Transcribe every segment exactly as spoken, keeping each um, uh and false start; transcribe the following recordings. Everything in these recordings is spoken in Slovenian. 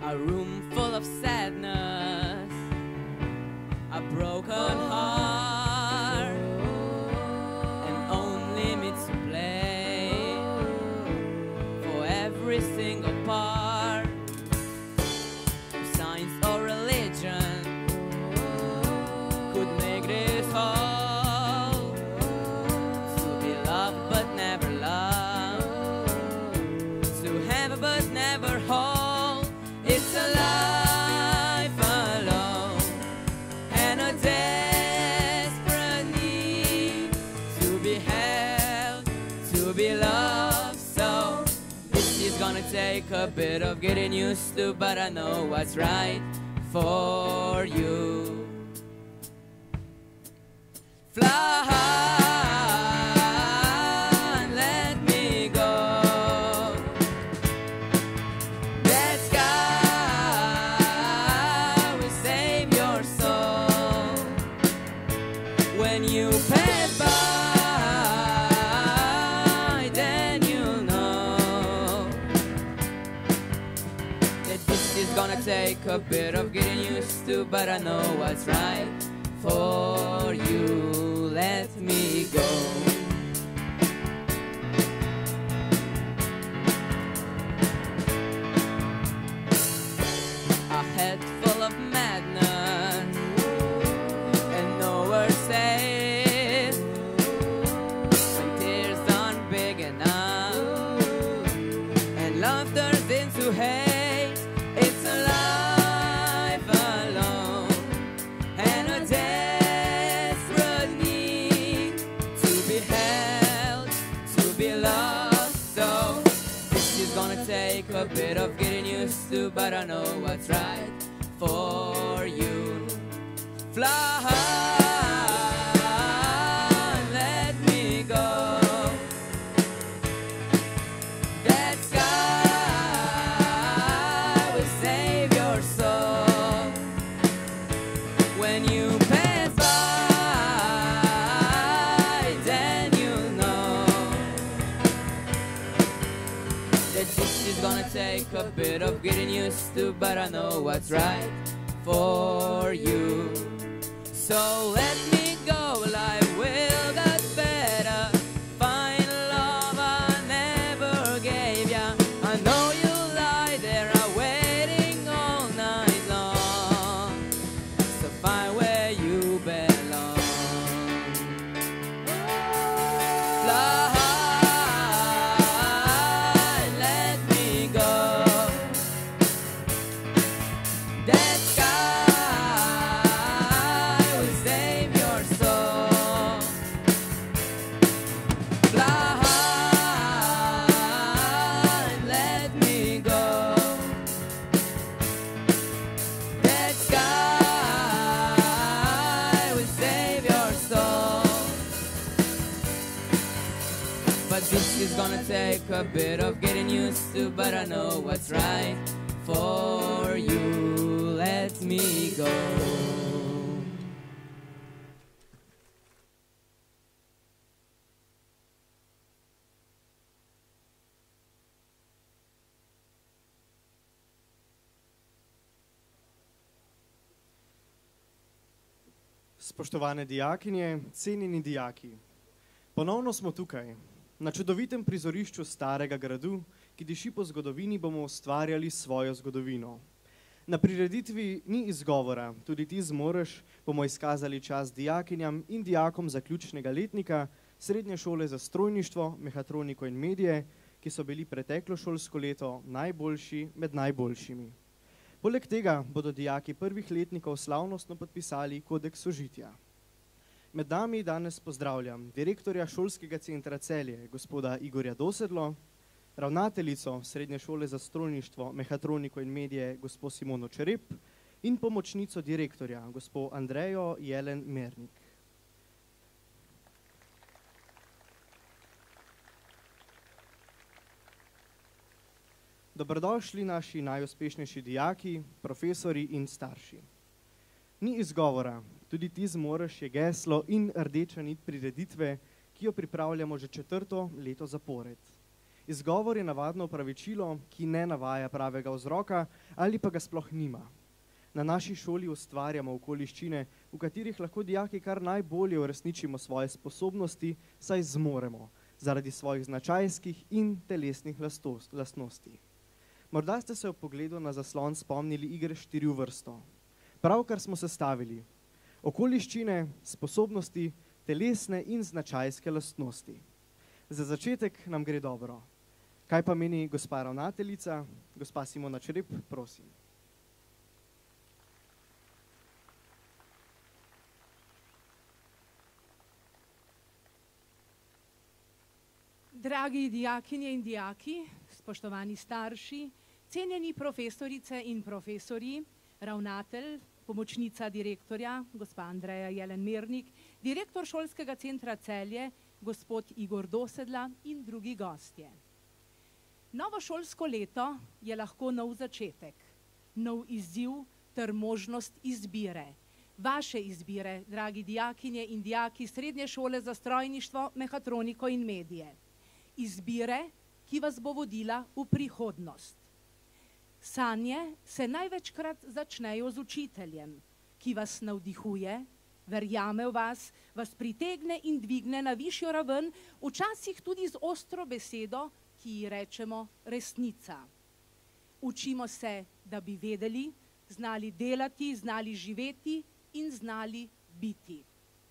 A room full of sadness, a broken heart, and only me to blame for every single part. Science or religion could make this whole. To be loved but never loved, to have but never hold. It's a life alone and a desperate need to be held, to be loved. So this is gonna take a bit of getting used to, but I know what's right for you. Fly. Take a bit of getting used to, but I know what's right for you. Let me go. A head full of madness and nowhere safe when tears aren't big enough and love turns into hate. It's a life alone and a desperate need to be held, to be loved. So this is gonna take a bit of getting used to, but I know what's right for you. Fly. Take a bit of getting used to, but I know what's right for you. So let me go, life will get better. Find love I never gave ya. I know you lie there, I'm waiting all night long. So find where you belong. Fly. It's gonna take a bit of getting used to, but I know what's right for you. Let me go. Spoštovane dijakinje, cenjeni dijaki, ponovno smo tukaj. Na čudovitem prizorišču starega gradu, ki diši po zgodovini, bomo ustvarjali svojo zgodovino. Na prireditvi ni izgovora, tudi ti zmoreš, bomo izkazali čast dijakinjam in dijakom zaključnega letnika Srednje šole za strojništvo, mehatroniko in medije, ki so bili preteklo šolsko leto najboljši med najboljšimi. Poleg tega bodo dijaki prvih letnikov slavnostno podpisali kodeks sožitja. Med nami danes pozdravljam direktorja šolskega centra Celje, gospoda Igorja Dosedlo, ravnateljico Srednje šole za strojništvo, mehatroniko in medije, gospod Simono Čerep in pomočnico direktorja, gospod Andrejo Jelen Mernik. Dobrodošli naši najuspešnejši dijaki, profesori in starši. Ni izgovora, tudi ti zmoreš je geslo in rdeča nit prireditve, ki jo pripravljamo že četrto leto zapored. Izgovor je navadno opravičilo, ki ne navaja pravega vzroka ali pa ga sploh nima. Na naši šoli ustvarjamo okoliščine, v katerih lahko dijaki kar najbolje uresničimo svoje sposobnosti, saj zmoremo, zaradi svojih značajskih in telesnih lastnosti. Morda ste se ob pogledu na zaslon spomnili igre štiri v vrsto. Pravkar smo sestavili okoliščine, sposobnosti, telesne in značajske lastnosti. Za začetek nam gre dobro. Kaj pa meni gospa ravnateljica? Gospa Simona Črep, prosim. Dragi dijakinje in dijaki, spoštovani starši, cenjeni profesorice in profesorji, ravnatelj, pomočnica direktorja, gospa Andreja Jelen-Mernik, direktor šolskega centra Celje, gospod Igor Dosedla in drugi gostje. Novo šolsko leto je lahko nov začetek, nov izziv ter možnost izbire. Vaše izbire, dragi dijakinje in dijaki Srednje šole za strojništvo, mehatroniko in medije. Izbire, ki vas bo vodila v prihodnost. Sanje se največkrat začnejo z učiteljem, ki vas navdihuje, verjame v vas, vas pritegne in dvigne na višjo raven, včasih tudi z ostro besedo, ki ji rečemo resnica. Učimo se, da bi vedeli, znali delati, znali živeti in znali biti.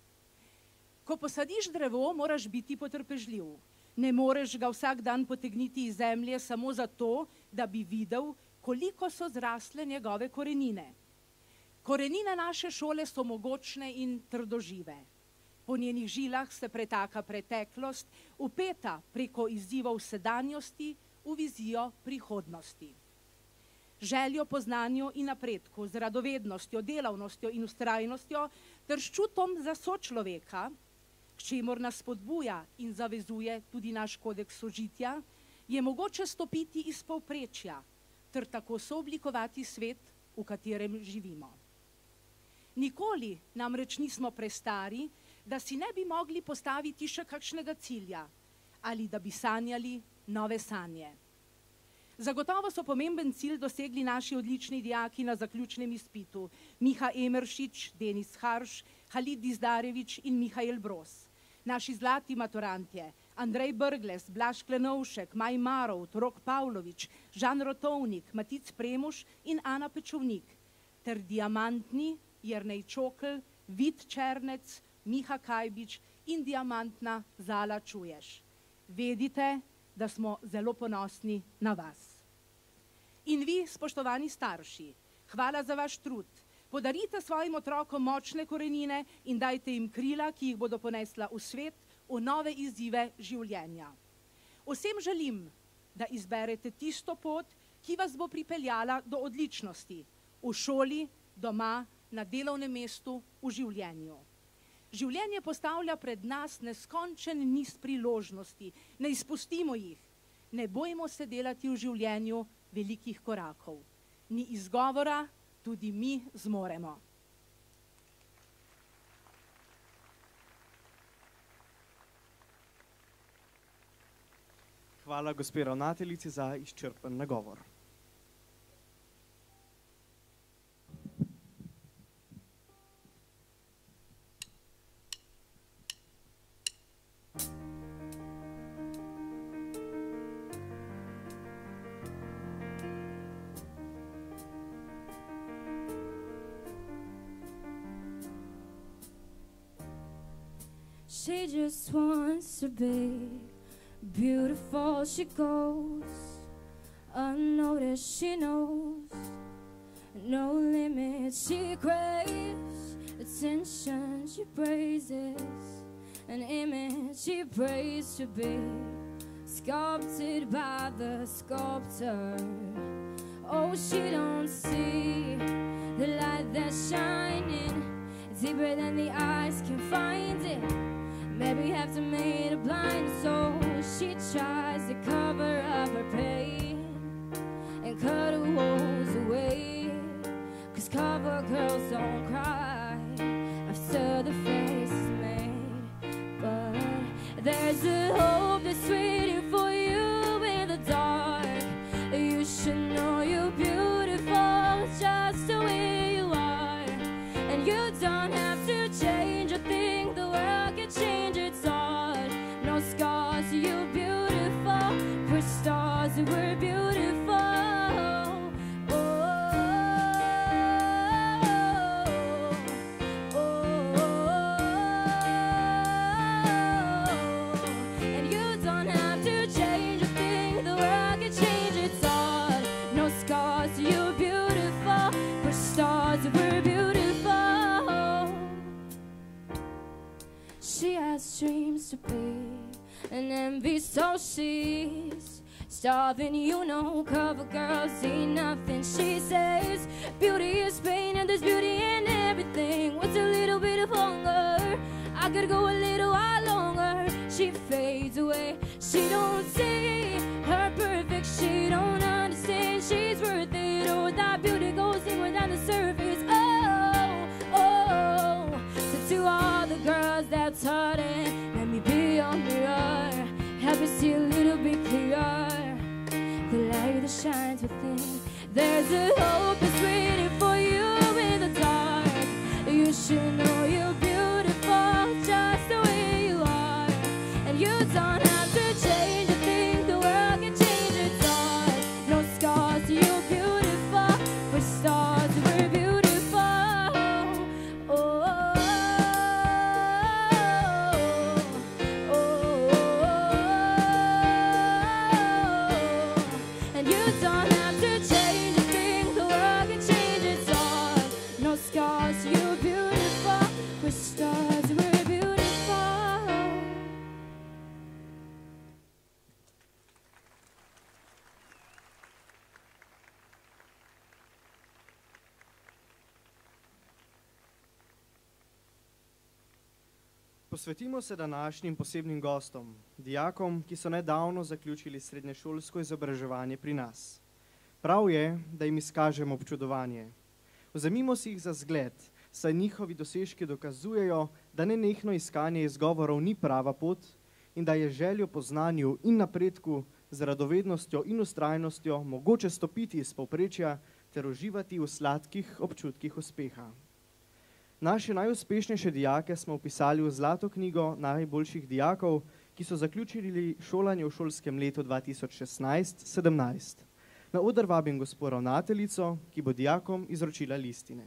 Ko posadiš drevo, moraš biti potrpežljiv. Ne moreš ga vsak dan potegniti iz zemlje samo zato, da bi videl, koliko so zrasle njegove korenine. Korenine naše šole so mogočne in trdožive. Po njenih žilah se pretaka preteklost, vpeta preko izzivov sedanjosti v vizijo prihodnosti. Željo po znanju in napredku, z radovednostjo, delavnostjo in vztrajnostjo ter s čutom za sočloveka, k čemur nas spodbuja in zavezuje tudi naš kodeks sožitja, je mogoče stopiti iz povprečja ter tako sooblikovati svet, v katerem živimo. Nikoli namreč nismo prestari, da si ne bi mogli postaviti še kakšnega cilja ali da bi sanjali nove sanje. Zagotovo so pomemben cilj dosegli naši odlični dijaki na zaključnem izpitu, Miha Emeršič, Denis Harš, Halid Dizdarevič in Mihael Bros. Naši zlati maturantje, Andrej Brgles, Blaž Klenovšek, Maj Marovt, Rok Pavlovič, Žan Rotovnik, Matic Premuš in Ana Pečovnik, ter diamantni Jernej Čokl, Vid Černec, Miha Kajbič in diamantna Zala Čuješ. Vedite, da smo zelo ponosni na vas. In vi, spoštovani starši, hvala za vaš trud. Podarite svojim otrokom močne korenine in dajte jim krila, ki jih bodo ponesla v svet, v nove izzive življenja. Vsem želim, da izberete tisto pot, ki vas bo pripeljala do odličnosti, v šoli, doma, na delovnem mestu, v življenju. Življenje postavlja pred nas neskončen niz priložnosti, ne izpustimo jih, ne bojmo se delati v življenju velikih korakov. Ni izgovora, tudi mi zmoremo. Hvala gospe ravnateljici za izčrpen nagovor. She just wants to be beautiful. She goes unnoticed. She knows no limits. She craves attention. She praises an image. She prays to be sculpted by the sculptor. Oh, she don't see the light that's shining deeper than the eyes can find it. Maybe have to make her blind, so she tries to cover up her pain and cut her woes away. Cause cover girls don't cry after the face is made. But there's a hope that's waiting for you she has dreams to be an envy, so she's starving, you know. Cover girls see nothing, she says. Beauty is pain and there's beauty in everything. What's a little bit of hunger? I could go a little while longer. She fades away, she don't see her perfect, she don't understand she's worth it. Oh, that beauty goes inward on the surface. Oh, oh, so to all the girls that's hurting, let me be your mirror, help me see a little bit clearer, the light that shines within. There's a hope that's waiting for you in the dark. You should know you're beautiful just the way you are, and you don't have to change a thing. The world can change its heart. No scars, you're beautiful. We're stars, we're beautiful. Oh, oh, oh, oh, oh. And you don't have to change a thing. The world can change its heart. No scars, you're beautiful. We're stars, we're beautiful. Posvetimo se današnjim posebnim gostom, dijakom, ki so nedavno zaključili srednješolsko izobraževanje pri nas. Prav je, da jim izkažemo občudovanje. Vzemimo si jih za zgled, saj njihovi dosežki dokazujejo, da nenehno iskanje izgovorov ni prava pot in da je željo po znanju in napredku z radovednostjo in ustrajnostjo mogoče stopiti iz povprečja ter uživati v sladkih občutkih uspeha. Naše najuspešnejše dijake smo vpisali v zlato knjigo najboljših dijakov, ki so zaključili šolanje v šolskem letu dva tisoč šestnajst sedemnajst. Na oder vabim gospo ravnateljico, ki bo dijakom izročila listine.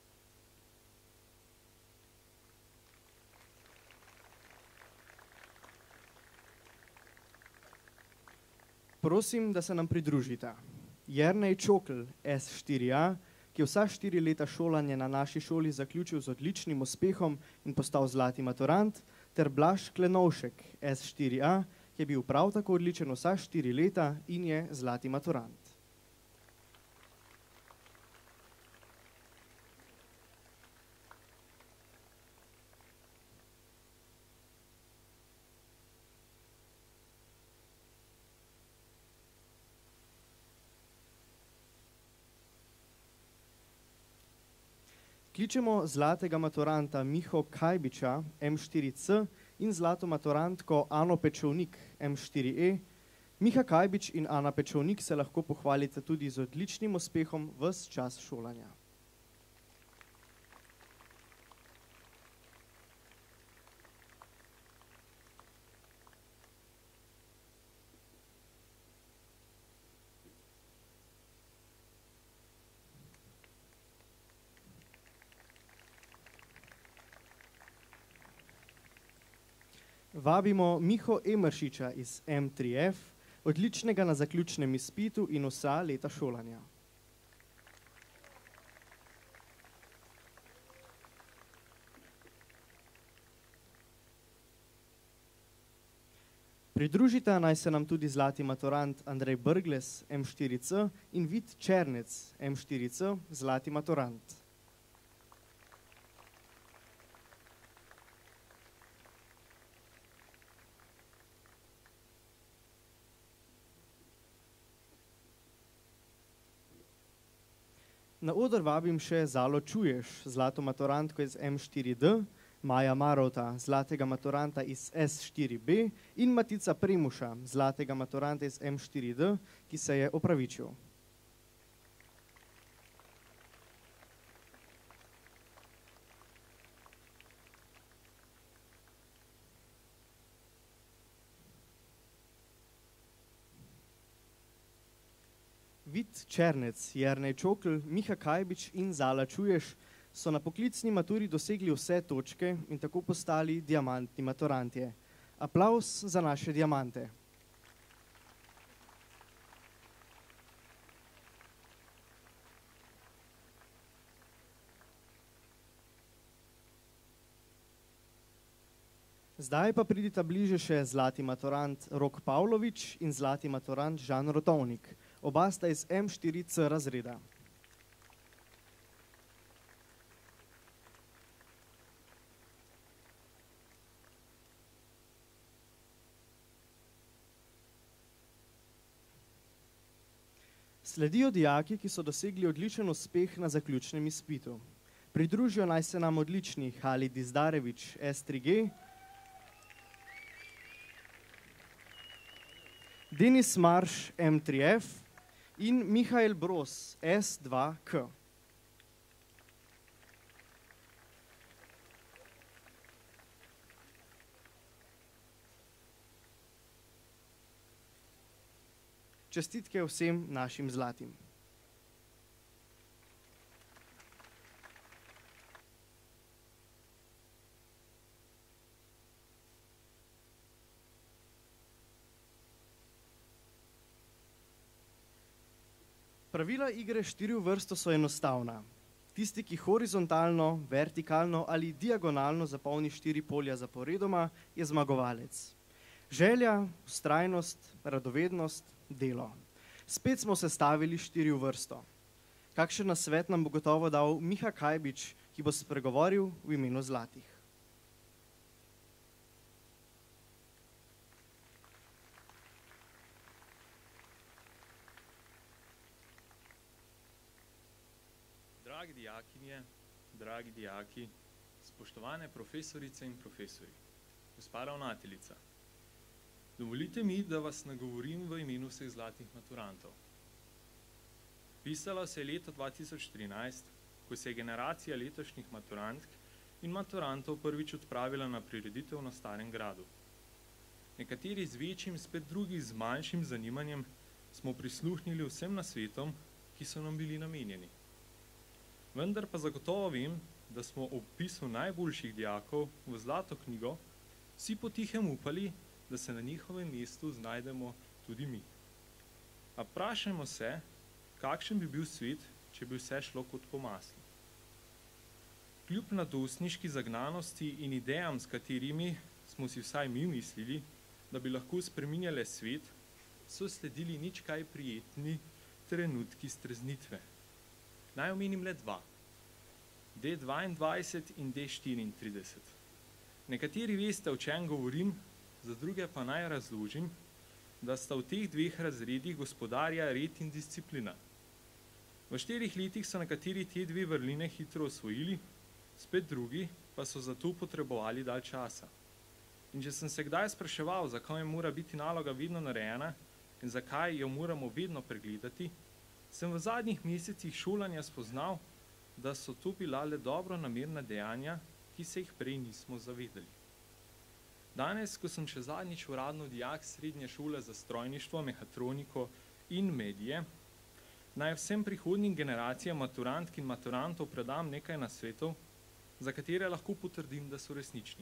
Prosim, da se nam pridružita Jernej Čokl, S štiri A, ki je vsa štiri leta šolanja na naši šoli zaključil z odličnim uspehom in postal zlati maturant, ter Blaž Klenovšek, S štiri A, ki je bil prav tako odličen vsa štiri leta in je zlati maturant. Kličemo zlatega maturanta Miho Kajbiča, M štiri C, in zlato maturantko Ano Pečovnik, M štiri E. Miha Kajbič in Ana Pečovnik se lahko pohvalite tudi z odličnim uspehom ves čas šolanja. Vabimo Miho Emeršiča iz M tri F, odličnega na zaključnem izpitu in vsa leta šolanja. Pridružita naj se nam tudi zlati maturant Andrej Brgles, M štiri C, in Vid Černec, M štiri C, zlati maturant. Na oder vabim še Zalo Čuješ, zlato maturantko iz M štiri D, Maja Marovta, zlatega maturanta iz S štiri B in Matica Premuša, zlatega maturanta iz M štiri D, ki se je opravičil. Vid Černec, Jernej Čokl, Miha Kajbič in Zala Čuješ so na poklicni maturi dosegli vse točke in tako postali diamantni maturantje. Aplavz za naše diamante. Zdaj pa pridita bliže še zlati maturant Rok Pavlović in zlati maturant Žan Rotovnik. Oba sta iz em štiri ce razreda. Sledijo dijaki, ki so dosegli odličen uspeh na zaključnem izpitu. Pridružijo naj se nam odlični Halid Dizdarević es tri ge, Denis Marš em tri ef in Mihael Bros es dva ke. Čestitke vsem našim zlatim. Pravila igre štiri v vrsto so enostavna. Tisti, ki horizontalno, vertikalno ali diagonalno zapolni štiri polja zaporedoma, je zmagovalec. Želja, vztrajnost, radovednost, delo. Spet smo sestavili štiri v vrsto. Kakšen nasvet nam bo gotovo dal Miha Kajbič, ki bo spregovoril v imenu zlatih. Dragi dijakinje, dragi dijaki, spoštovane profesorice in profesori, gospa ravnateljica, dovolite mi, da vas nagovorim v imenu vseh zlatih maturantov. Pisalo se je leto dva tisoč trinajst, ko se je generacija letošnjih maturantk in maturantov prvič odpravila na prireditev na Starem gradu. Nekateri z večjim, spet drugi z manjšim zanimanjem smo prisluhnili vsem nasvetom, ki so nam bili namenjeni. Vendar pa zagotovo vem, da smo ob pisu najboljših dijakov v zlato knjigo vsi potihem upali, da se na njihovem mestu znajdemo tudi mi. A vprašajmo se, kakšen bi bil svet, če bi vse šlo kot po maslu. Kljub mladostniški zagnanosti in idejam, s katerimi smo si vsaj mi mislili, da bi lahko spreminjale svet, so sledili nič kaj prijetni trenutki streznitve. Naj omenim le dva. D dvaindvajset in D štiriintrideset. Nekateri veste, o čem govorim, za druge pa naj razložim, da sta v teh dveh razredih gospodarja red in disciplina. V štirih letih so nekateri te dve vrline hitro osvojili, spet drugi pa so zato potrebovali dalj časa. In če sem se kdaj spraševal, zakaj mora biti naloga vedno narejena in zakaj jo moramo vedno pregledati, sem v zadnjih mesecih šolanja spoznal, da so to bila le dobro namerna dejanja, ki se jih prej nismo zavedali. Danes, ko sem še zadnjič uradno dijak srednje šole za strojništvo, mehatroniko in medije, naj vsem prihodnjim generacijam maturantk in maturantov predam nekaj nasvetov, za katere lahko potrdim, da so resnični.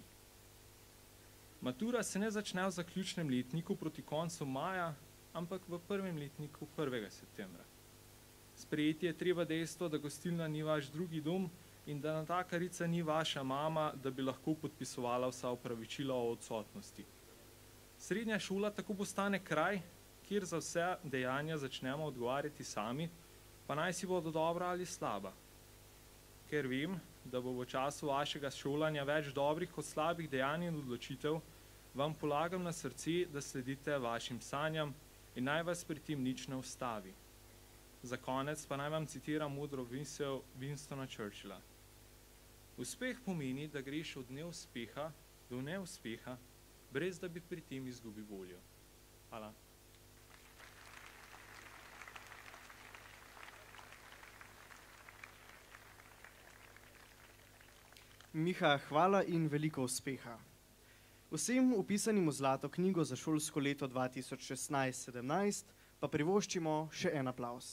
Matura se ne začne v zaključnem letniku proti koncu maja, ampak v prvem letniku prvega septembra. Sprejeti je treba dejstvo, da gostilna ni vaš drugi dom in da natakarica ni vaša mama, da bi lahko podpisovala vsa opravičila o odsotnosti. Srednja šola tako postane kraj, kjer za vse dejanja začnemo odgovarjati sami, pa naj si bodo dobra ali slaba. Ker vem, da bo v času vašega šolanja več dobrih kot slabih dejanj in odločitev, vam polagam na srce, da sledite vašim sanjam in naj vas pri tem nič ne ustavi. Za konec pa naj vam citiram modro misel Winstona Churchilla. Uspeh pomeni, da greš od neuspeha do neuspeha, brez da bi pri tem izgubil voljo. Hvala. Miha, hvala in veliko uspeha. Vsem vpisanim v zlato knjigo za šolsko leto dva tisoč šestnajst sedemnajst pa privoščimo še en aplavz.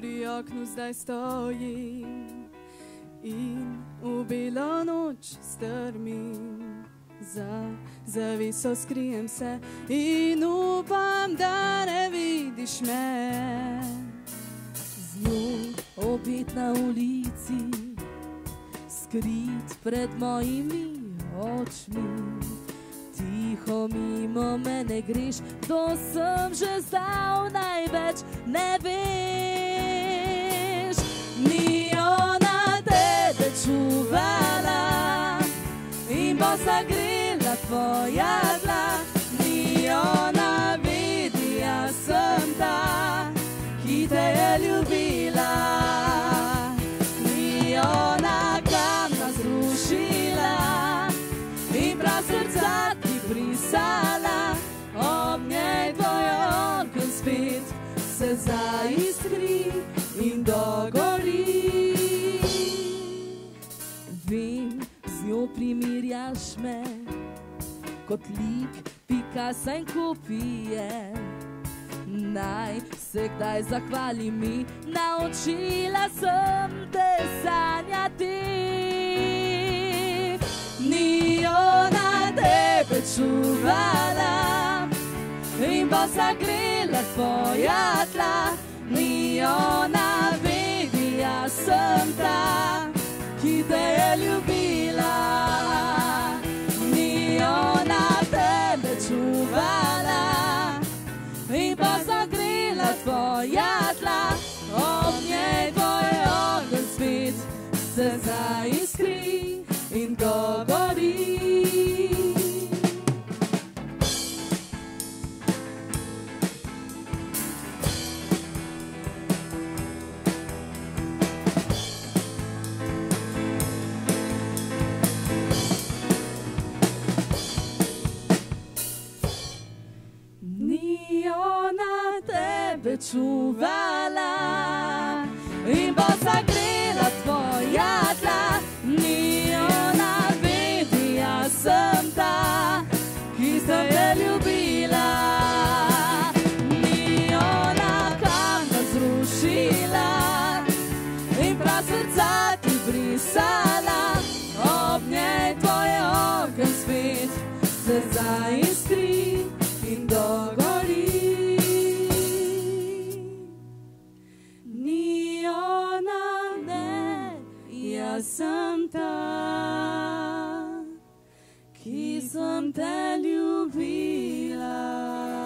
pri oknu zdaj stojim in v belo noč strmim. Za zaviso skrijem se in upam, da ne vidiš me. Z njo opet na ulici, skrit pred mojimi očmi. Tiho mimo mene greš, to sem že zdavnaj več ne veš. Ni ona tebe čuvala in bo zagrela tvoja tla. Ni ona vidi, jaz sem ta, ki te je ljubila. Ni ona kamna zrušila in prav srca ti brisala. Ob njej tvoj ogenj spet se zaiskri in dogori. Vem, z njo primirjaš me kot lik Picassa in kopije. Naj se kdaj zahvali mi, naučila sem te sanjati. Ni ona tebe čuvala in bo zagrela tvoja tla. Ni ona vidi, jaz sem ta, ki te je ljubila. Ni ona tebe čuvala in bo zagrela tvoja tla. Ob njej tvoj ogenj spet se zaiskri in dogori. Ni ona tebe čuvala in bo zagrela tvoja tla. Ni ona vidi, jaz sem ta, ki te je ljubila. Ni ona kamna zrušila in prav srca ti brisala. Ob njej tvoj ogenj spet se zaiskri in dogori. Ni ona ne, jaz sem ta, ki sem te ljubila.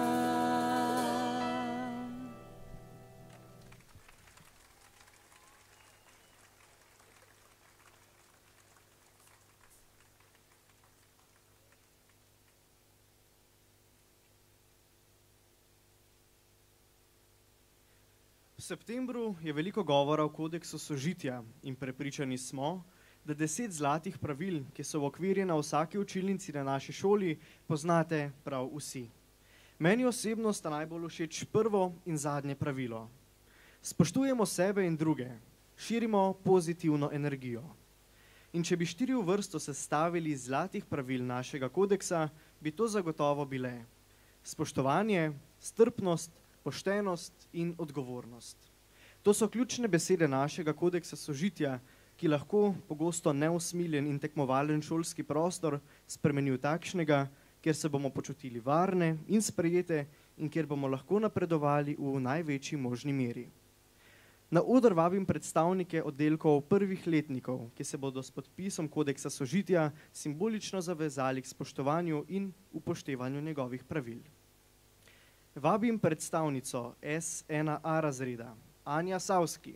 V septembru je veliko govora o kodeksu sožitja in prepričani smo, da deset zlatih pravil, ki so uokvirjena v vsaki učilnici na naši šoli, poznate prav vsi. Meni osebno sta najbolj všeč prvo in zadnje pravilo. Spoštujemo sebe in druge, širimo pozitivno energijo. In če bi štiri v vrsto sestavili iz zlatih pravil našega kodeksa, bi to zagotovo bile spoštovanje, strpnost, poštenost in odgovornost. To so ključne besede našega kodeksa sožitja, ki lahko pogosto neusmiljen in tekmovalen šolski prostor spremeni v takšnega, kjer se bomo počutili varne in sprejete in kjer bomo lahko napredovali v največji možni meri. Na oder vabim predstavnike oddelkov prvih letnikov, ki se bodo s podpisom kodeksa sožitja simbolično zavezali k spoštovanju in upoštevanju njegovih pravil. Vabim predstavnico S ena A razreda, Anja Savski.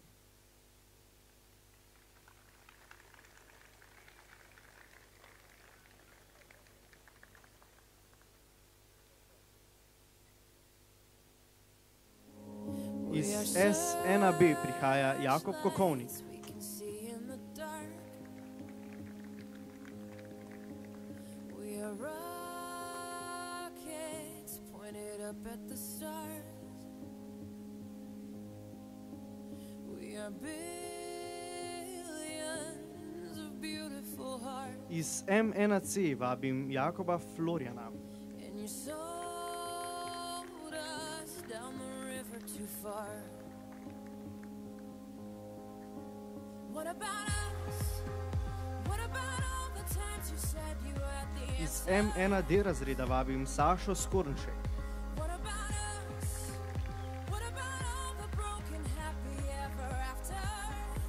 Iz S ena B prihaja Jakob Kokovnik. At the stars, we are billions of beautiful hearts. Iz M ena C vabim Jakoba Florjana. And you sold us down the river too far. What about us? What about all the times you said you had the Iz answer? M ena D razreda vabim Sašo Skornšek. What about us? What about all the broken happy ever afters?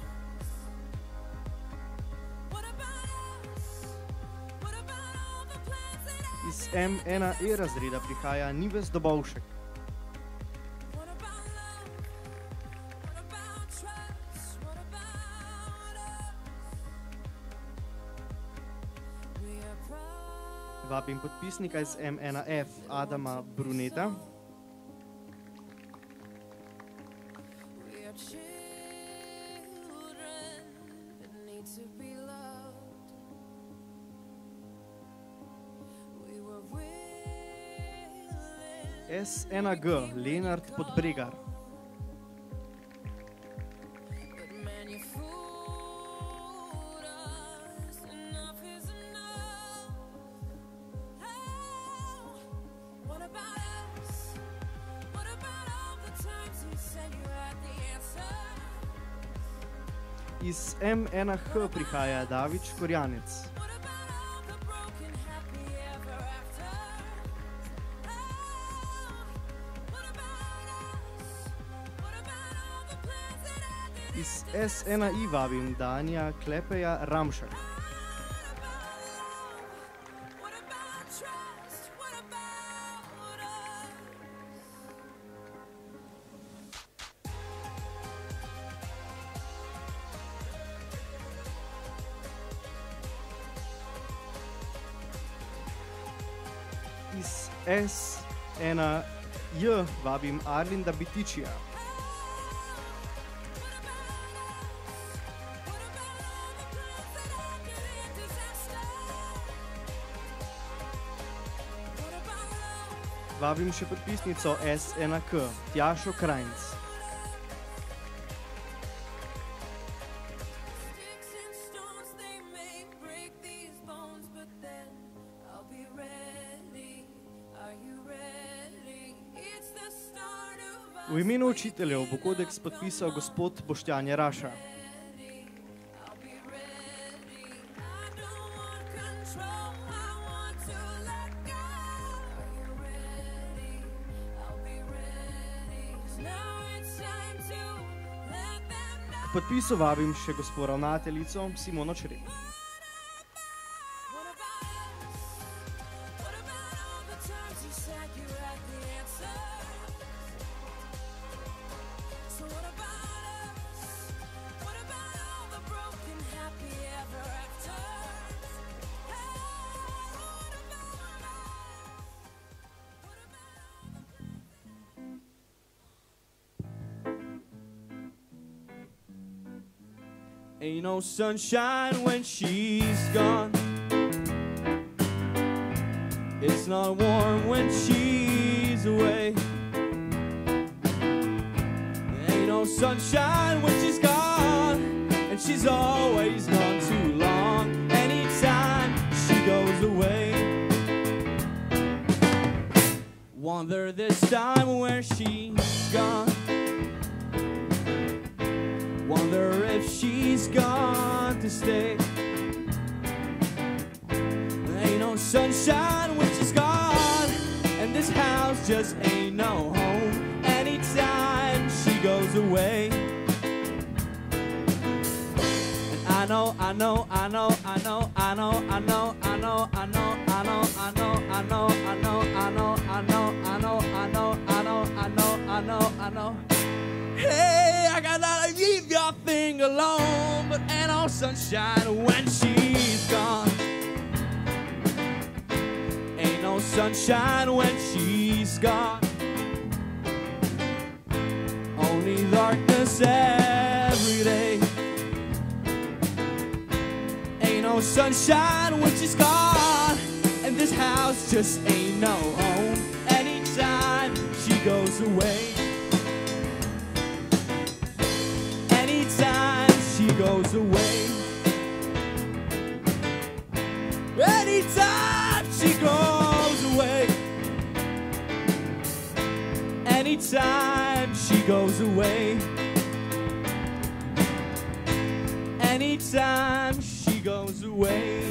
What about us? What about all the plans that I Iz M ena E razreda prihaja Nives Dobovšek. What about love? What about trust? What about us? We are proud. Vabim podpisnika iz M ena F Adama Bruneta. We are children that need to be loved. We were willing S ena G Lenart Podbregar. But man, you fooled us. Enough is enough. Oh, what about us? What about all the times you said you had the answer? Iz M ena H prihaja David Škorjanec. What about all the broken happy ever afters? Oh, what about us? What about all the plans that I did? Iz S ena I vabim Danja Klepeja Ramšak. What about trust? What about us? Iz S ena J vabim Arlinda Bitičija. Vabim še podpisnico S ena K, Tjašo Krajnc. Sticks and stones, they may break these bones, but then I'll be ready. Are you ready? It's the start of us. V imenu učiteljev bo kodeks podpisal gospod Boštjan Jeraša. I'll be ready. I don't want control. I want to let go. Are you ready? I'll be ready. 'Cause now it's time to let them know. K podpisu vabim še gospo ravnateljico Simono Črep. What about us? What about all the times you said you had the answer? So what about us? What about all the broken happy ever afters? Hey, what about us? What about all the plans? Ain't no sunshine when she's gone. It's not warm when she's away. Ain't no sunshine when she's gone, and she's always gone too long. Anytime she goes away, wonder this time where she's gone. Wonder if she's gone to stay. Ain't no sunshine when she's gone, and this house just ain't no home anytime she goes away. And I know, I know, I know, I know, I know, I know, I know, I know, I know, I know, I know, I know, I know, I know, I know, I know, I know, I know, I know, I know. Hey, I gotta leave your thing alone, but ain't no sunshine when she's gone. Ain't no sunshine when she's gone. Only darkness every day. Ain't no sunshine when she's gone, and this house just ain't no home anytime she goes away. Anytime she goes away. Anytime she goes away. Anytime she goes away. time she goes away.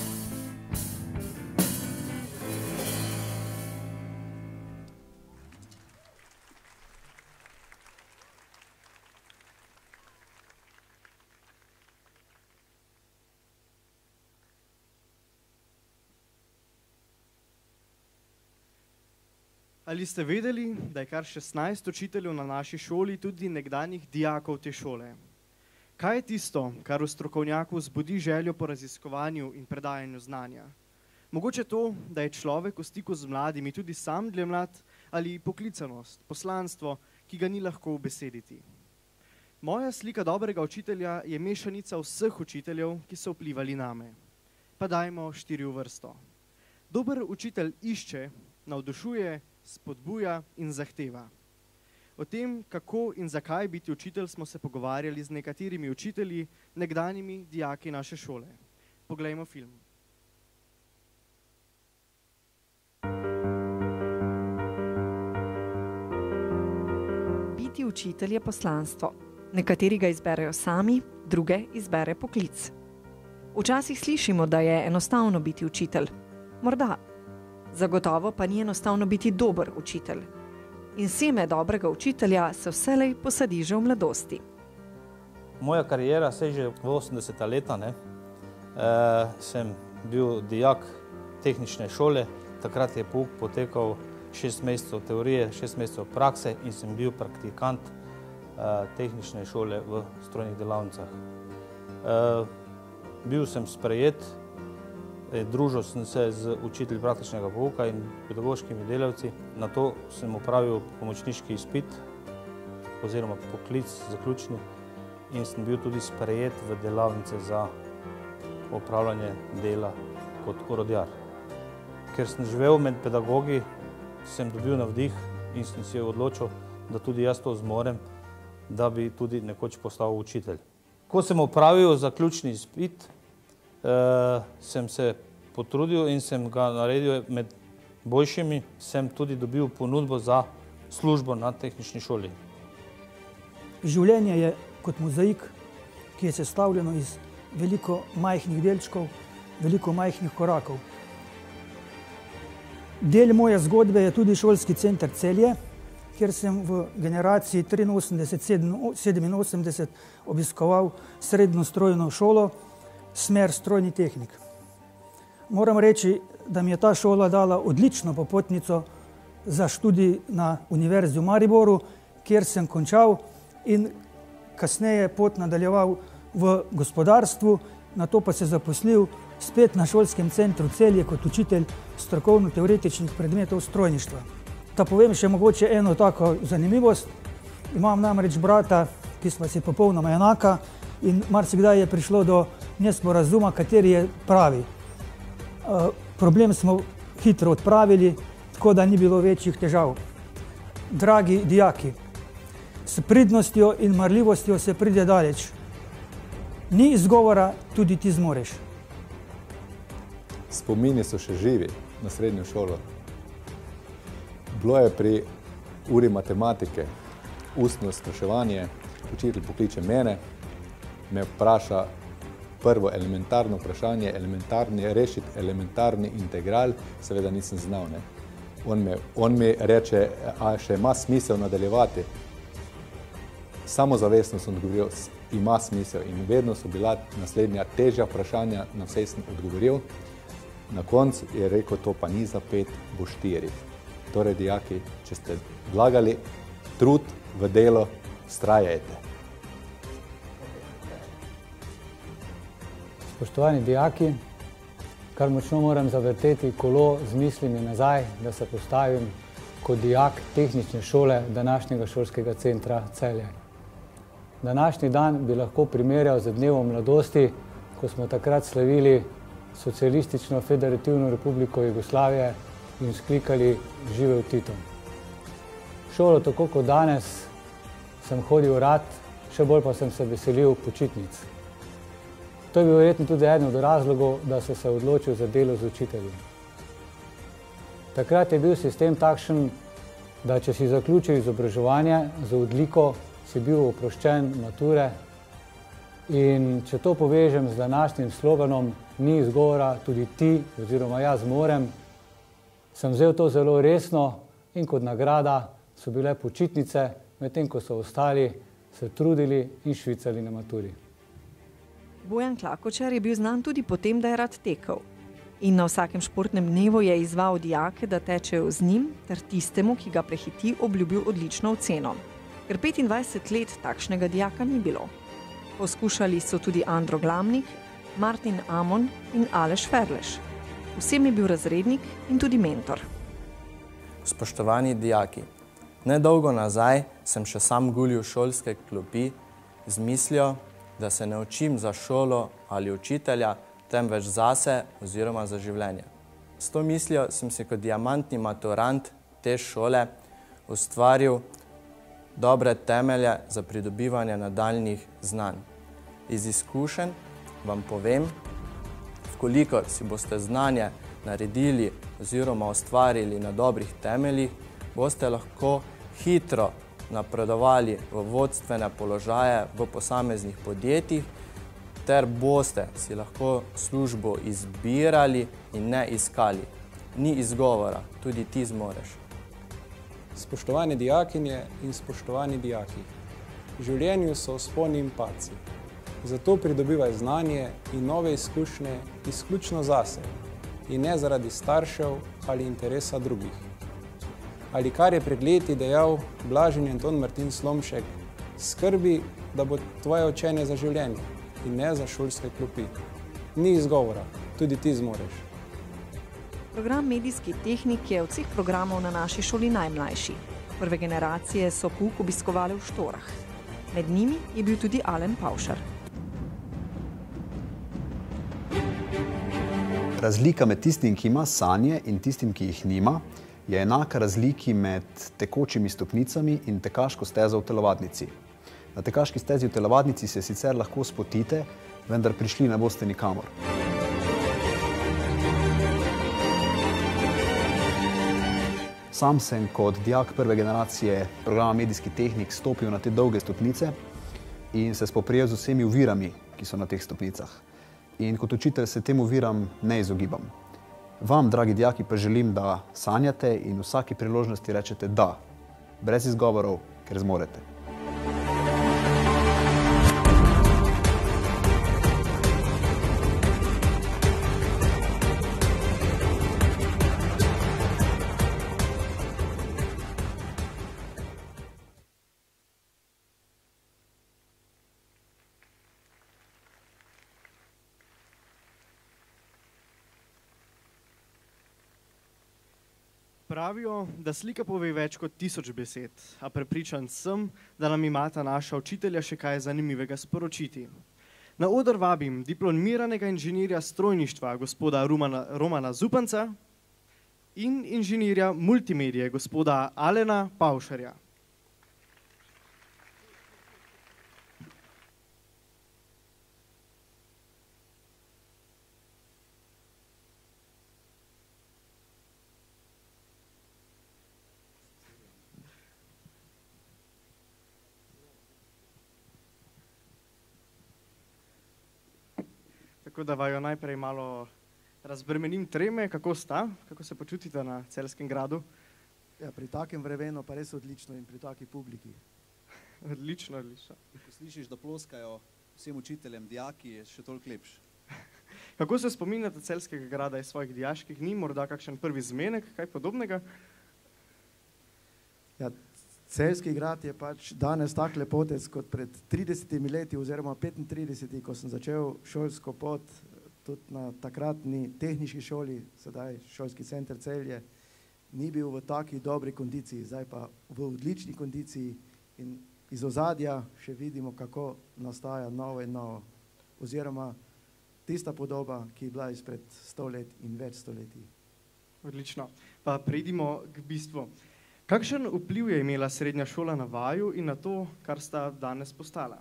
Ali ste vedeli, da je kar šestnajst učiteljev na naši šoli tudi nekdanjih dijakov te šole? Kaj je tisto, kar v strokovnjaku vzbudi željo po raziskovanju in predajanju znanja? Mogoče to, da je človek v stiku z mladimi tudi sam dlje mlad, ali poklicanost, poslanstvo, ki ga ni lahko ubesediti. Moja slika dobrega učitelja je mešanica vseh učiteljev, ki so vplivali name. Pa dajmo štiri v vrsto. Dober učitelj išče, navdušuje, spodbuja in zahteva. O tem, kako in zakaj biti učitelj, smo se pogovarjali z nekaterimi učitelji, nekdanjimi dijaki naše šole. Poglejmo film. Biti učitelj je poslanstvo. Nekateri ga izberejo sami, druge izbere poklic. Včasih slišimo, da je enostavno biti učitelj. Morda. Zagotovo pa ni enostavno biti dober učitelj. In seme dobrega učitelja se vselej posadi že v mladosti. Moja karijera seže v osemdeseta leta. Ne. E, sem bil dijak tehnične šole, takrat je pouk potekal šest mesecev teorije, šest mesecev prakse in sem bil praktikant e, tehnične šole v strojnih delavnicah. E, bil sem sprejet, družil sem se z učitelji praktičnega pouka in pedagoškimi delavci. Nato sem opravil pomočniški izpit oziroma poklic zaključni in sem bil tudi sprejet v delavnice za opravljanje dela kot orodjar. Ker sem živel med pedagogi, sem dobil navdih in sem se odločil, da tudi jaz to zmorem, da bi tudi nekoč postal učitelj. Ko sem opravil zaključni izpit, Uh, sem se potrudil in sem ga naredil med boljšimi, sem tudi dobil ponudbo za službo na tehnični šoli. Življenje je kot mozaik, ki je sestavljeno iz veliko majhnih delčkov, veliko majhnih korakov. Del moje zgodbe je tudi šolski center Celje, kjer sem v generaciji triinosemdeset sedeminosemdeset obiskoval srednjo strojno šolo, smer strojni tehnik. Moram reči, da mi je ta šola dala odlično popotnico za študij na Univerzi v Mariboru, kjer sem končal in kasneje pot nadaljeval v gospodarstvu, nato pa se zaposlil spet na šolskem centru Celje kot učitelj strokovno-teoretičnih predmetov strojništva. Da povem še mogoče eno tako zanimivost. Imam namreč brata, ki sva si popolnoma enaka, in marsikdaj je prišlo do nesporazuma, kateri je pravi. Uh, problem smo hitro odpravili, tako da ni bilo večjih težav. Dragi dijaki, s pridnostjo in marljivostjo se pride daleč. Ni izgovora, tudi ti zmoreš. Spomini so še živi na srednjo šolo. Bilo je pri uri matematike ustno spraševanje, učitelj pokliče mene, me vpraša prvo elementarno vprašanje, elementarni, rešiti elementarni integral, seveda nisem znal. Ne. On, me, on mi reče, a še ima smisel nadaljevati. Samozavestno sem odgovoril, ima smisel in vedno so bila naslednja težja vprašanja, na vse sem odgovoril. Na koncu je rekel, to pa ni za pet, bo štiri. Torej, dijaki, če ste vlagali trud v delo, vztrajajte. Spoštovani dijaki, kar močno moram zavrteti kolo z mislimi nazaj, da se postavim kot dijak tehnične šole današnjega šolskega centra Celje. Današnji dan bi lahko primerjal z dnevom mladosti, ko smo takrat slavili Socialistično federativno republiko Jugoslavije in vzklikali živel Tito. Šolo, tako kot danes, sem hodil rad, še bolj pa sem se veselil počitnic. To je bil verjetno tudi eden od razlogov, da sem se odločil za delo z učitelji. Takrat je bil sistem takšen, da če si zaključil izobraževanje z odliko, si bil oproščen mature, In če to povežem z današnjim sloganom Ni izgovora, tudi ti oziroma jaz zmorem, sem vzel to zelo resno in kot nagrada so bile počitnice, medtem ko so ostali se trudili in švicali na maturi. Bojan Klakočar je bil znan tudi po tem, da je rad tekel. In na vsakem športnem dnevu je izval dijake, da tečejo z njim, ter tistemu, ki ga prehiti, obljubil odlično oceno. Ker petindvajset let takšnega dijaka ni bilo. Poskušali so tudi Andro Glamnik, Martin Amon in Aleš Ferleš. Vsem je bil razrednik in tudi mentor. Spoštovani dijaki, nedolgo nazaj sem še sam gulil šolske klopi z mislijo, da se ne učim za šolo ali učitelja, temveč zase oziroma za življenje. S to mislijo sem si kot diamantni maturant te šole ustvaril dobre temelje za pridobivanje nadaljnjih znanj. Iz izkušenj vam povem, vkolikor si boste znanje naredili oziroma ustvarili na dobrih temeljih, boste lahko hitro napredovali v vodstvene položaje v posameznih podjetjih, ter boste si lahko službo izbirali in ne iskali. Ni izgovora, tudi ti zmoreš. Spoštovane dijakinje in spoštovani dijaki, v življenju so vzponi in padci. Zato pridobivaj znanje in nove izkušnje izključno zase in ne zaradi staršev ali interesa drugih. Ali kar je pred leti dejal blaženi Anton Martin Slomšek, skrbi, da bo tvoje učenje za življenje in ne za šolske klopi. Ni izgovora, tudi ti zmoreš. Program medijski tehnik je od vseh programov na naši šoli najmlajši. Prve generacije so pouk obiskovali v Štorah. Med njimi je bil tudi Alen Pavšar. Razlika med tistim, ki ima sanje, in tistim, ki jih nima, je enaka razliki med tekočimi stopnicami in tekaško stezo v telovadnici. Na tekaški stezi v telovadnici se sicer lahko spotite, vendar prišli ne boste nikamor. Sam sem kot dijak prve generacije programa medijski tehnik stopil na te dolge stopnice in se spoprijel z vsemi ovirami, ki so na teh stopnicah. In kot učitelj se tem oviram ne izogibam. Vam, dragi dijaki, pa želim, da sanjate in vsaki priložnosti rečete da, brez izgovorov, ker zmorete. Pravijo, da slika pove več kot tisoč besed, a prepričan sem, da nam imata naša učitelja še kaj zanimivega sporočiti. Na oder vabim diplomiranega inženirja strojništva gospoda Romana, Romana Zupanca in inženirja multimedije gospoda Alena Pavšarja. Tako da vaju najprej malo razbremenim treme, kako sta, kako se počutite na Celjskem gradu? Ja, pri takem vremenu pa res odlično in pri taki publiki. Odlično, odlično. Ko slišiš, da ploskajo vsem učiteljem dijaki, je še toliko lepše. Kako se spominjate Celjskega grada iz svojih dijaških dni, morda kakšen prvi zmenek, kaj podobnega? Ja, Celjski grad je pač danes tak lepotec kot pred tridesetimi leti oziroma petintridesetimi, ko sem začel šolsko pot tudi na takratni tehniški šoli, sedaj šolski center Celje, ni bil v taki dobri kondiciji, zdaj pa v odlični kondiciji in iz ozadja še vidimo, kako nastaja novo in novo. Oziroma tista podoba, ki je bila izpred sto let in več stoletij. Odlično. Pa prejdimo k bistvu. Kakšen vpliv je imela srednja šola na vaju in na to, kar sta danes postala?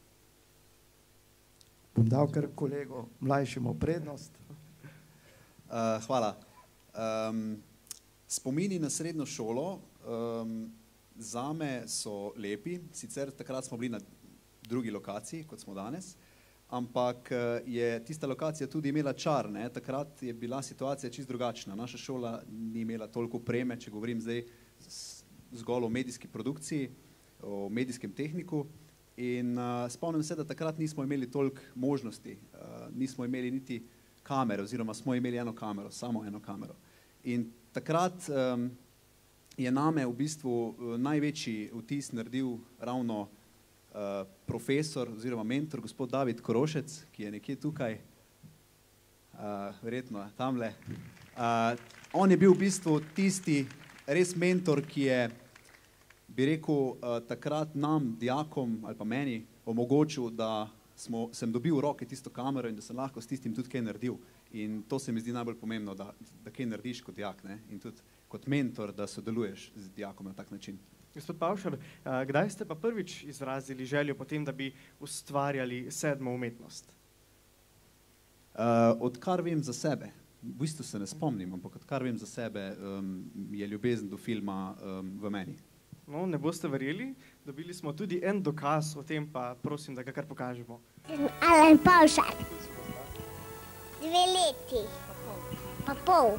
Bom dal kar kolego mlajšemu prednost. Uh, hvala. Um, spomini na srednjo šolo um, zame so lepi, sicer takrat smo bili na drugi lokaciji, kot smo danes, ampak je tista lokacija tudi imela čar. Ne? Takrat je bila situacija čisto drugačna. Naša šola ni imela toliko opreme, če govorim zdaj zgolj o medijski produkciji, o medijskem tehniku. In uh, spomnim se, da takrat nismo imeli toliko možnosti, uh, nismo imeli niti kamere, oziroma smo imeli eno kamero, samo eno kamero. In takrat um, je name v bistvu uh, največji vtis naredil ravno uh, profesor oziroma mentor, gospod David Korošec, ki je nekje tukaj, uh, verjetno tamle. Uh, on je bil v bistvu tisti res mentor, ki je, bi rekel, uh, takrat nam, dijakom ali pa meni, omogočil, da smo, sem dobil v roke tisto kamero in da sem lahko s tistim tudi kaj naredil. In to se mi zdi najbolj pomembno, da, da kaj narediš kot dijak, ne? In tudi kot mentor, da sodeluješ z dijakom na tak način. Gospod Pavšar, kdaj ste pa prvič izrazili željo potem, da bi ustvarjali sedmo umetnost? Uh, odkar vem za sebe, v bistvu se ne spomnim, ampak odkar vem za sebe, um, je ljubezen do filma um, v meni. No, ne boste verjeli, dobili smo tudi en dokaz o tem, pa prosim, da ga kar pokažemo. Alen Pavšar. Dve leti. Pa pol.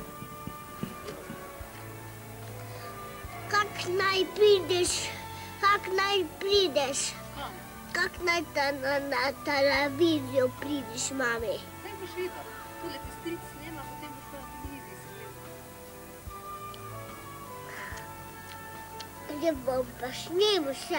Kak naj prideš, kak naj prideš, kak naj ta, na, na televizijo prideš, mami. Zdaj boš videl, tule ti stric snema, potem boš pa na televiziji snema. Gdje bom pa snemu se.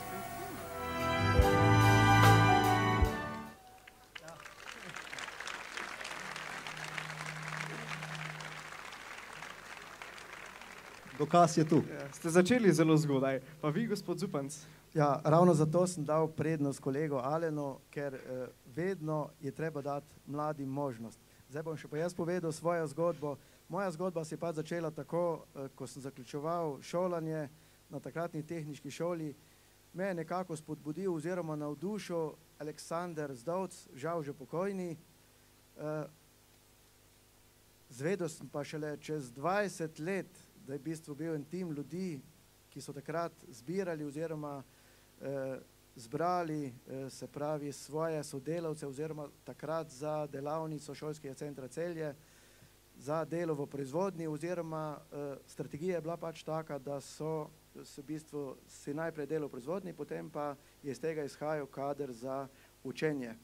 Dokaz je tu. Ja, ste začeli zelo zgodaj, pa vi, gospod Zupanc? Ja, ravno zato sem dal prednost kolegu Alenu, ker eh, vedno je treba dati mladim možnost. Zdaj bom še pa jaz povedal svojo zgodbo. Moja zgodba se je pa začela tako, eh, ko sem zaključeval šolanje na takratni tehniški šoli. Me je nekako spodbudil oziroma navdušil Aleksander Zdovc, žal že pokojni. Eh, zvedel sem pa šele čez dvajset let, da je v bistvu bil en tim ljudi, ki so takrat zbirali oziroma eh, zbrali, eh, se pravi, svoje sodelavce oziroma takrat za delavnico šolskega centra Celje, za delo v proizvodnji oziroma eh, strategija je bila pač taka, da so se v bistvu si najprej delo v proizvodnji, potem pa je iz tega izhajal kader za učenje.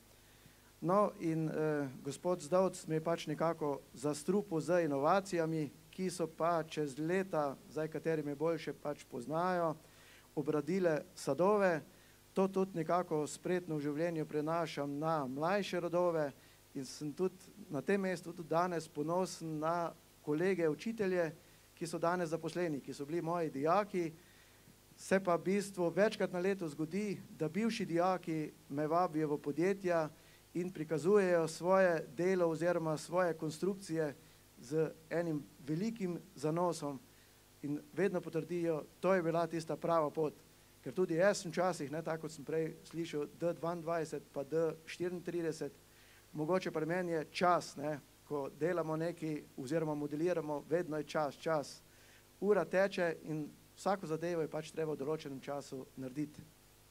No in eh, gospod Zdovc me je pač nekako zastrupil z inovacijami, ki so pa čez leta, zdaj kateri me boljše pač poznajo, obradile sadove. To tudi nekako spretno v življenju prenašam na mlajše rodove in sem tudi na tem mestu tudi danes ponosen na kolege učitelje, ki so danes zaposleni, ki so bili moji dijaki. Se pa v bistvu večkrat na leto zgodi, da bivši dijaki me vabijo v podjetja in prikazujejo svoje delo oziroma svoje konstrukcije z enim velikim zanosom in vedno potrdijo, to je bila tista prava pot. Ker tudi jaz sem včasih, ne tako kot sem prej slišal, D dvaindvajset pa D štiriintrideset, mogoče pri meni je čas, ne, ko delamo nekaj oziroma modeliramo, vedno je čas, čas. Ura teče in vsako zadevo je pač treba v določenem času narediti.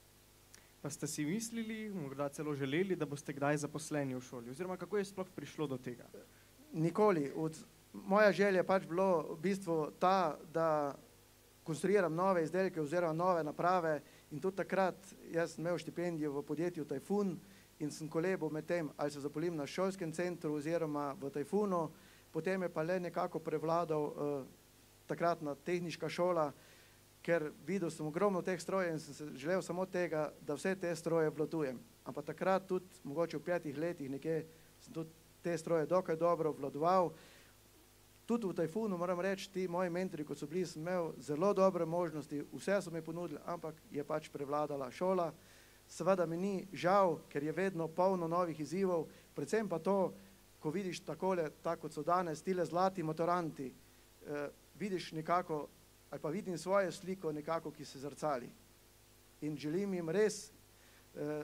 Pa ste si mislili, morda celo želeli, da boste kdaj zaposleni v šoli? Oziroma, kako je sploh prišlo do tega? Nikoli. Od, moja želja je pač bilo v bistvu ta, da konstruiram nove izdelke oziroma nove naprave in tudi takrat jaz sem imel štipendijo v podjetju Tajfun in sem kolebal med tem, ali se zapolim na šolskem centru oziroma v Tajfunu, potem je pa le nekako prevladal uh, takratna tehniška šola, ker videl sem ogromno teh strojev in sem se želel samo tega, da vse te stroje obvladujem. Ampak takrat tudi, mogoče v petih letih nekje, sem tudi te stroje dokaj dobro obvladoval. Tudi v Tajfunu, moram reči, ti moji mentori, kot so bili, sem imel zelo dobre možnosti, vse so mi ponudili, ampak je pač prevladala šola. Seveda mi ni žal, ker je vedno polno novih izzivov, predvsem pa to, ko vidiš takole, tako kot so danes, tile zlati motoranti, eh, vidiš nekako, ali pa vidim svojo sliko nekako, ki se zrcali. In želim jim res eh,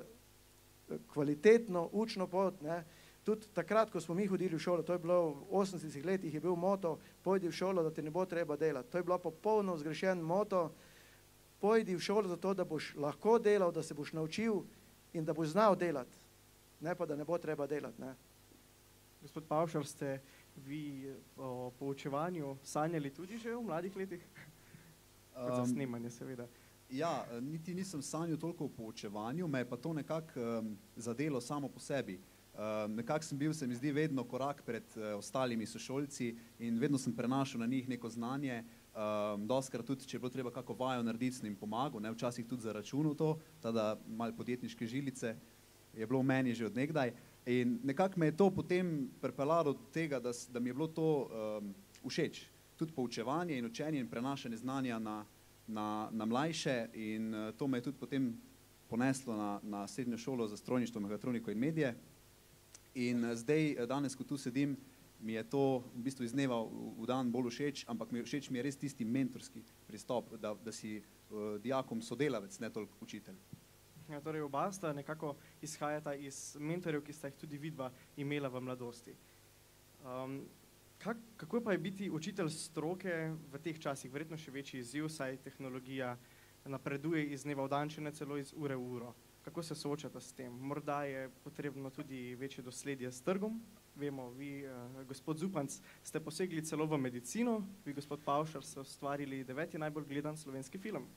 kvalitetno učno pot, ne. Tudi takrat, ko smo mi hodili v šolo, to je bilo v osemdesetih letih, je bil moto, pojdi v šolo, da te ne bo treba delati. To je bilo popolno zgrešen moto, pojdi v šolo zato, da boš lahko delal, da se boš naučil in da boš znal delati. ne pa, da ne bo treba delati. Ne. Gospod Pavšar, ste vi o poučevanju sanjali tudi že v mladih letih? Kot za Um, snemanje, seveda. Ja, niti nisem sanjal toliko o poučevanju, me je pa to nekako um, zadelo samo po sebi. Um, nekako sem bil, se mi zdi, vedno korak pred uh, ostalimi sošolci in vedno sem prenašal na njih neko znanje. Um, doskrat tudi, če je bilo treba kako vajo narediti, sem jim pomagal, ne, včasih tudi za računov to, tada malo podjetniške žilice je bilo v meni že od nekdaj. In nekako me je to potem pripeljalo do tega, da, da mi je bilo to um, všeč. Tudi poučevanje in učenje in prenašanje znanja na, na, na mlajše in uh, to me je tudi potem poneslo na, na srednjo šolo za strojništvo, mehatroniko in medije. In uh, zdaj, danes, ko tu sedim, mi je to v bistvu iz dneva v, v dan bolj všeč, ampak mi, všeč mi je res tisti mentorski pristop, da, da si uh, dijakom sodelavec, ne toliko učitelj. Ja, torej oba sta nekako izhajata iz mentorjev, ki sta jih tudi vidva imela v mladosti. Um, kak, kako pa je biti učitelj stroke v teh časih? Verjetno še večji izziv, saj tehnologija napreduje iz dneva v dan, če ne celo iz ure v uro. Kako se soočata s tem? Morda je potrebno tudi večje dosledje s trgom. Vemo, vi, uh, gospod Zupanc, ste posegli celo v medicino, vi, gospod Pavšar, ste ustvarili deveti najbolj gledan slovenski film.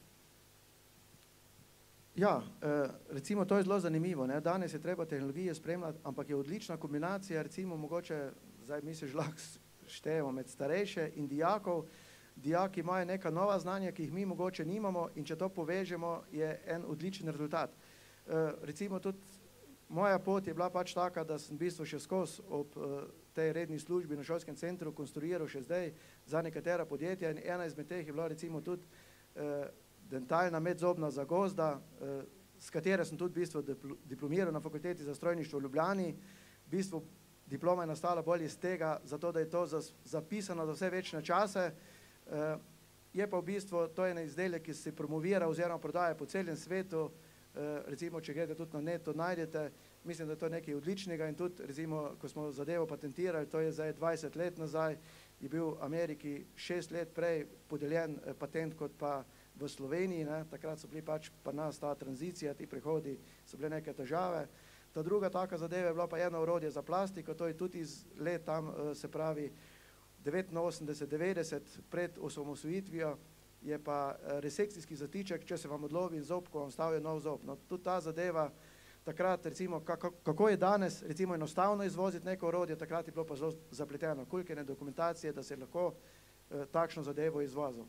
Ja, eh, recimo to je zelo zanimivo. Ne? Danes je treba tehnologije spremljati, ampak je odlična kombinacija, recimo mogoče, zdaj mi se že lahko štejemo med starejše in dijakov. Dijaki imajo neka nova znanja, ki jih mi mogoče nimamo in če to povežemo, je en odličen rezultat. Eh, recimo tudi moja pot je bila pač taka, da sem v bistvu še skozi ob eh, tej redni službi na šolskem centru konstruiral še zdaj za nekatera podjetja in ena izmed teh je bila recimo tudi eh, dentalna medzobna zagozda, eh, s katere sem tudi v bistvu diplomiral na fakulteti za strojništvo v Ljubljani. V bistvu diploma je nastala bolj iz tega, zato da je to zas, zapisano za vse večne čase. Eh, je pa v bistvu to je en izdelek, ki se promovira oziroma prodaja po celem svetu. Eh, recimo, če gledate tudi na netu, najdete, mislim, da je to nekaj odličnega in tudi, recimo, ko smo zadevo patentirali, to je zdaj dvajset let nazaj, je bil v Ameriki šest let prej podeljen eh, patent kot pa v Sloveniji, ne, takrat so bili pač pa nas ta tranzicija, ti prehodi so bile neke težave. Ta druga taka zadeva je bila pa eno orodje za plastiko, to je tudi iz let tam, se pravi devetinosemdeset devetdeset pred osamosvojitvijo, je pa resekcijski zatiček, če se vam odlovi zob, ko vam stavijo nov zob. No, tudi ta zadeva, takrat recimo, kako, kako je danes recimo enostavno izvoziti neko orodje, takrat je bilo pa zelo zapleteno, koliko je dokumentacije, da se lahko eh, takšno zadevo izvozil.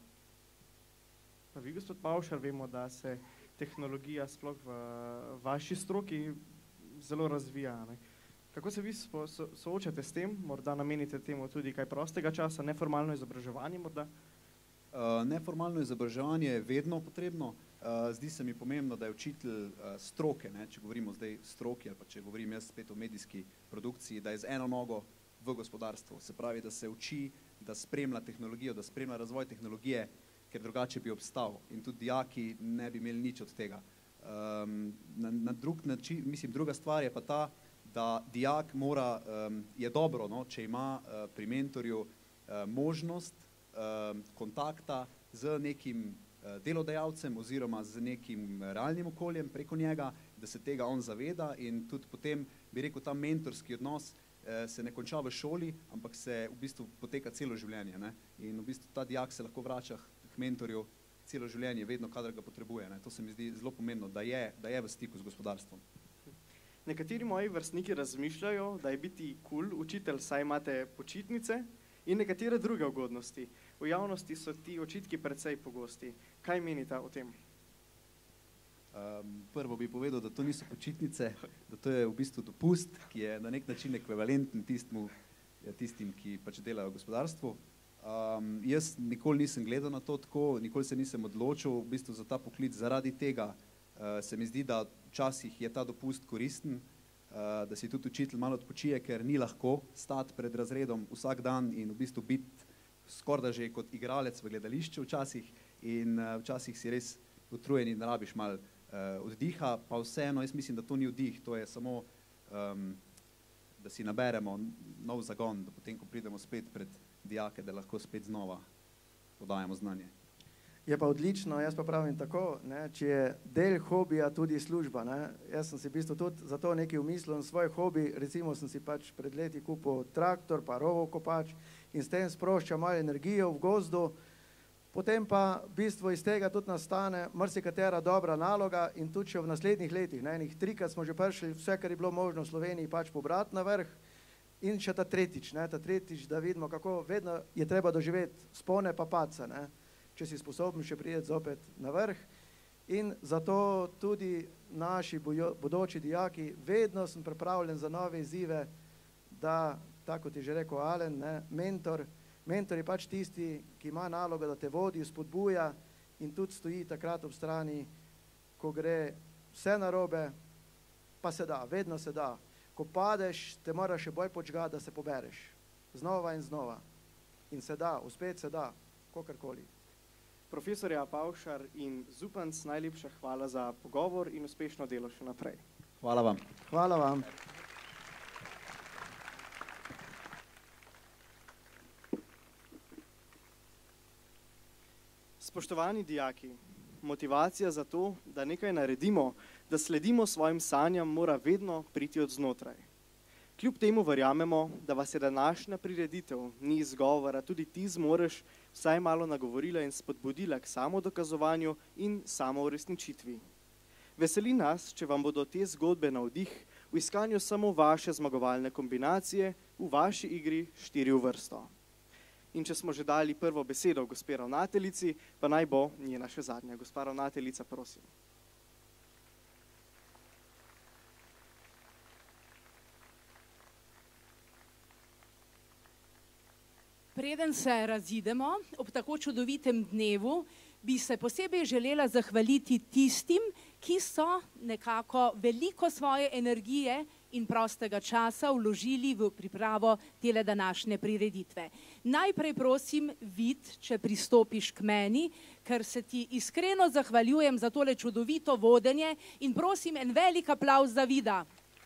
Pa vi, gospod Pavšar, vemo, da se tehnologija sploh v vaši stroki zelo razvija. Ne? Kako se vi so, so, soočate s tem? Morda namenite temu tudi kaj prostega časa, neformalno izobraževanje morda? Uh, neformalno izobraževanje je vedno potrebno. Uh, zdi se mi pomembno, da je učitelj uh, stroke, ne? Če govorimo zdaj stroki ali pa če govorim jaz spet o medijski produkciji, da je z eno nogo v gospodarstvu. Se pravi, da se uči, da spremlja tehnologijo, da spremlja razvoj tehnologije, ker drugače bi obstal in tudi dijaki ne bi imeli nič od tega. Um, na, na drug način, mislim, druga stvar je pa ta, da dijak mora, um, je dobro, no, če ima uh, pri mentorju uh, možnost um, kontakta z nekim uh, delodajalcem oziroma z nekim realnim okoljem preko njega, da se tega on zaveda in tudi potem, bi rekel, ta mentorski odnos uh, se ne konča v šoli, ampak se v bistvu poteka celo življenje, ne? In v bistvu ta dijak se lahko vrača mentorju celo življenje, vedno, kadar ga potrebuje. Ne. To se mi zdi zelo pomembno, da je, da je v stiku z gospodarstvom. Nekateri moji vrstniki razmišljajo, da je biti kul cool učitelj, saj imate počitnice in nekatere druge ugodnosti. V javnosti so ti očitki precej pogosti. Kaj menite o tem? Um, prvo bi povedal, da to niso počitnice, da to je v bistvu dopust, ki je na nek način ekvivalenten tistmu, tistim, ki pač delajo v gospodarstvu. Um, jaz nikoli nisem gledal na to tako, nikoli se nisem odločil v bistvu za ta poklic, zaradi tega uh, se mi zdi, da včasih je ta dopust koristen, uh, da si tudi učitelj malo odpočije, ker ni lahko stati pred razredom vsak dan in v bistvu biti skorda že kot igralec v gledališču včasih in uh, včasih si res utrujen in rabiš malo uh, oddiha, pa vseeno jaz mislim, da to ni oddih, to je samo, um, da si naberemo nov zagon, da potem, ko pridemo spet pred dijake, da lahko spet znova podajamo znanje. Je pa odlično, jaz pa pravim tako, ne, če je del hobija tudi služba. Ne. Jaz sem si v bistvu tudi zato nekaj umislil na svoj hobi, recimo sem si pač pred leti kupil traktor, pa rovokopač in s tem sproščam malo energijo v gozdu, potem pa v bistvu iz tega tudi nastane marsikatera dobra naloga in tudi še v naslednjih letih. Ne, enih trikrat smo že prišli vse, kar je bilo možno v Sloveniji, pač pobrati na vrh in še ta tretjič, ne, ta tretjič, da vidimo, kako vedno je treba doživeti spone pa paca, ne. Če si sposoben še priti zopet na vrh. In zato tudi naši bodoči dijaki, vedno sem pripravljen za nove izzive, da, tako kot je že rekel Alen, ne, mentor, mentor je pač tisti, ki ima nalogo, da te vodi, spodbuja in tudi stoji takrat ob strani, ko gre vse narobe, pa se da, vedno se da. Ko padeš, te moraš še bolj počgati, da se pobereš. Znova in znova. In se da, uspet se da, kakorkoli. Profesorja Pavšar in Zupanc, najlepša hvala za pogovor in uspešno delo še naprej. Hvala vam. Hvala vam. Spoštovani dijaki, motivacija za to, da nekaj naredimo, da sledimo svojim sanjam, mora vedno priti od znotraj. Kljub temu verjamemo, da vas je današnja prireditev, ni izgovora, tudi ti zmoreš vsaj malo nagovorila in spodbudila k samodokazovanju in samouresničitvi. Veseli nas, če vam bodo te zgodbe navdih v iskanju samo vaše zmagovalne kombinacije v vaši igri štiri v vrsto. In če smo že dali prvo besedo gospe ravnateljici, pa naj bo njena še zadnja. Gospa ravnateljica, prosim. Preden se razidemo ob tako čudovitem dnevu, bi se posebej želela zahvaliti tistim, ki so nekako veliko svoje energije in prostega časa vložili v pripravo tele današnje prireditve. Najprej prosim, Vid, če pristopiš k meni, ker se ti iskreno zahvaljujem za tole čudovito vodenje in prosim en velik aplavz za Vida.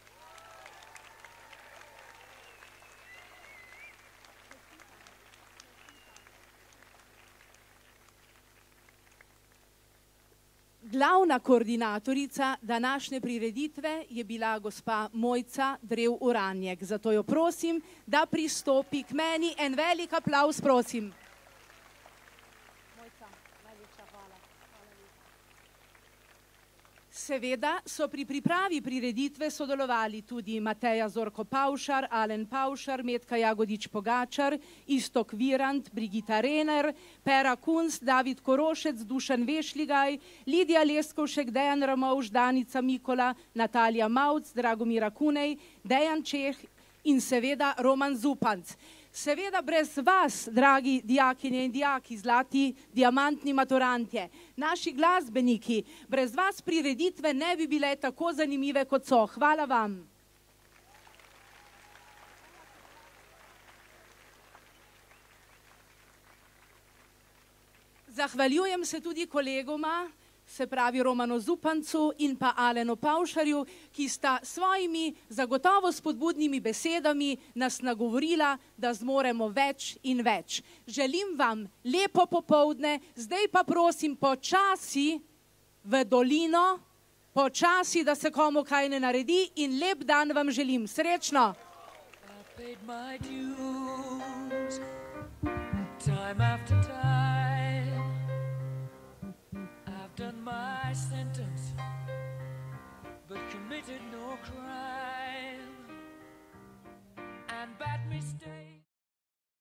Glavna koordinatorica današnje prireditve je bila gospa Mojca Drev Uranjek. Zato jo prosim, da pristopi k meni. En velik aplavz, prosim. Mojca, najlepša hvala. Seveda so pri pripravi prireditve sodelovali tudi Mateja Zorko Pavšar, Alen Pavšar, Metka Jagodič Pogačar, Istok Virant, Brigita Rener, Pera Kunst, David Korošec, Dušan Vešligaj, Lidija Leskovšek, Dejan Ramovš, Danica Mikola, Natalija Mauc, Dragomira Kunej, Dejan Čeh in seveda Roman Zupanc. Seveda brez vas, dragi dijakinje in dijaki, zlati diamantni maturantje, naši glasbeniki, brez vas prireditve ne bi bile tako zanimive, kot so. Hvala vam. Zahvaljujem se tudi kolegoma, se pravi Romanu Zupancu in pa Alenu Pavšarju, ki sta svojimi zagotovo spodbudnimi besedami nas nagovorila, da zmoremo več in več. Želim vam lepo popoldne, zdaj pa prosim počasi v dolino, počasi, da se komu kaj ne naredi in lep dan vam želim. Srečno! paid my dues.